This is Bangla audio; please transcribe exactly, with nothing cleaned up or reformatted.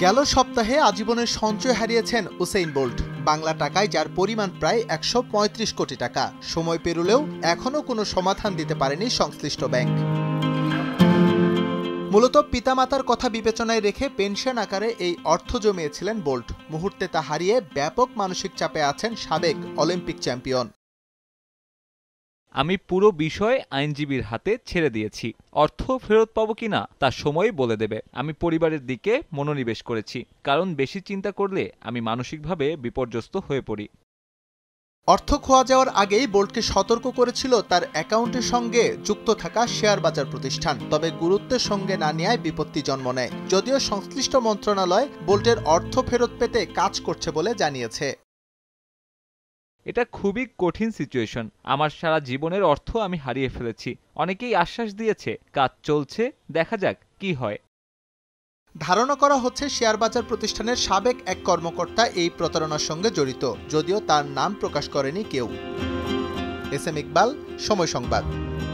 গেল সপ্তাহে আজীবনের সঞ্চয় হারিয়েছেন উসেইন বোল্ট। বাংলা টাকায় যার পরিমাণ প্রায় একশো পঁয়ত্রিশ কোটি টাকা। সময় পেরুলেও এখনও কোনো সমাধান দিতে পারেনি সংশ্লিষ্ট ব্যাংক। মূলত পিতামাতার কথা বিবেচনায় রেখে পেনশন আকারে এই অর্থ জমিয়েছিলেন বোল্ট। মুহূর্তে তা হারিয়ে ব্যাপক মানসিক চাপে আছেন সাবেক অলিম্পিক চ্যাম্পিয়ন। আমি পুরো বিষয় আইনজীবীর হাতে ছেড়ে দিয়েছি। অর্থ ফেরত পাবো কিনা তা সময় বলে দেবে। আমি পরিবারের দিকে মনোনিবেশ করেছি, কারণ বেশি চিন্তা করলে আমি মানসিকভাবে বিপর্যস্ত হয়ে পড়ি। অর্থ খোয়া যাওয়ার আগেই বোল্টকে সতর্ক করেছিল তার অ্যাকাউন্টের সঙ্গে যুক্ত থাকা শেয়ার বাজার প্রতিষ্ঠান। তবে গুরুত্বের সঙ্গে না নেয়ায় বিপত্তি জন্ম নেয়। যদিও সংশ্লিষ্ট মন্ত্রণালয় বোল্টের অর্থ ফেরত পেতে কাজ করছে বলে জানিয়েছে। এটা খুবই কঠিন সিচুয়েশন। আমার সারা জীবনের অর্থ আমি হারিয়ে ফেলেছি। অনেকেই আশ্বাস দিয়েছে কাজ চলছে, দেখা যাক কি হয়। ধারণা করা হচ্ছে শেয়ার বাজার প্রতিষ্ঠানের সাবেক এক কর্মকর্তা এই প্রতারণার সঙ্গে জড়িত, যদিও তার নাম প্রকাশ করেনি কেউ। এস এম ইকবাল, সময় সংবাদ।